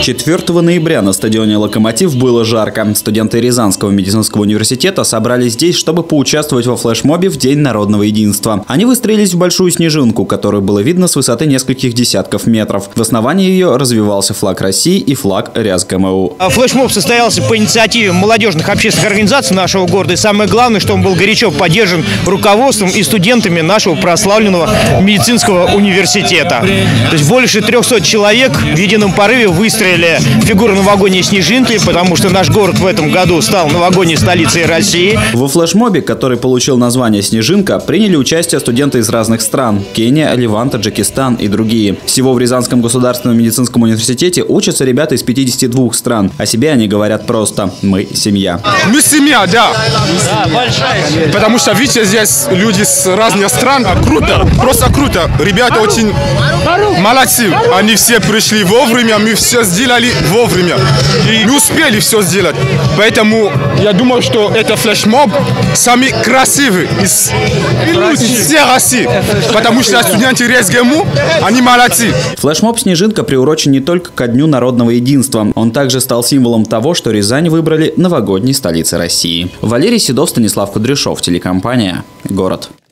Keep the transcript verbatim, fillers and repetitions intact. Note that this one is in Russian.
четвёртого ноября на стадионе «Локомотив» было жарко. Студенты Рязанского медицинского университета собрались здесь, чтобы поучаствовать во флешмобе в День народного единства. Они выстроились в большую снежинку, которую было видно с высоты нескольких десятков метров. В основании ее развивался флаг России и флаг РязГМУ. Флешмоб состоялся по инициативе молодежных общественных организаций нашего города. И самое главное, что он был горячо поддержан руководством и студентами нашего прославленного медицинского университета. То есть больше трёхсот человек в едином порыве выстроили фигуру новогодней снежинки, потому что наш город в этом году стал новогодней столицей России. Во флешмобе, который получил название «Снежинка», приняли участие студенты из разных стран – Кения, Ливан, Таджикистан и другие. Всего в Рязанском государственном медицинском университете учатся ребята из пятидесяти двух стран. О себе они говорят просто «мы семья». Мы семья, да. Да, большая семья. Потому что, видите, здесь люди с разных стран. Круто, просто круто. Ребята очень молодцы. Они все пришли вовремя, мы все сделали вовремя. И мы успели все сделать. Поэтому я думаю, что это флешмоб самый красивый из, из всей России. Потому что студенты РязГМУ, они молодцы. Флешмоб «Снежинка» приурочен не только ко Дню народного единства. Он также стал символом того, что Рязань выбрали новогодней столицей России. Валерий Седов, Станислав Кудряшов, телекомпания «Город».